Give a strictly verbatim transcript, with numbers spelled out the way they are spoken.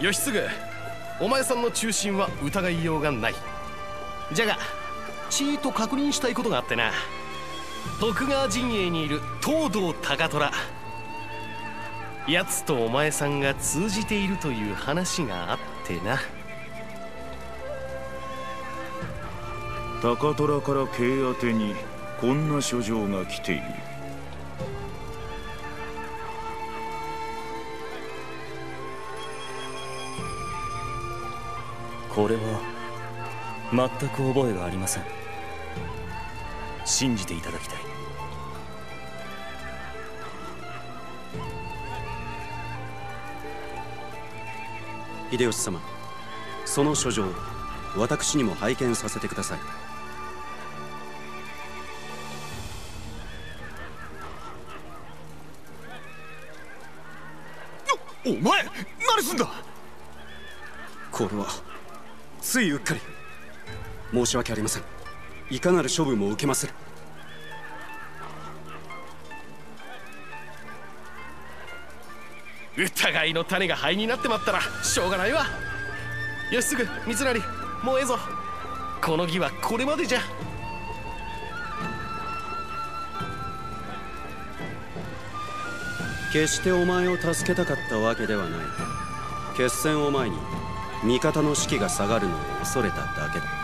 義継、お前さんの中心は疑いようがない。じゃがちーっと確認したいことがあってな。徳川陣営にいる東堂高虎、奴とお前さんが通じているという話があってな。 高虎から慶宛てにこんな書状が来ている。 これは全く覚えがありません。信じていただきたい。 秀吉様、その書状私にも拝見させてください。 お、お前何すんだ。 これはついうっかり。申し訳ありません。いかなる処分も受けまする。 疑いの種が灰になってまったらしょうがないわ。義継、三成、もうええぞ。この儀はこれまでじゃ。 決してお前を助けたかったわけではない。決戦を前に味方の士気が下がるのを恐れただけだ。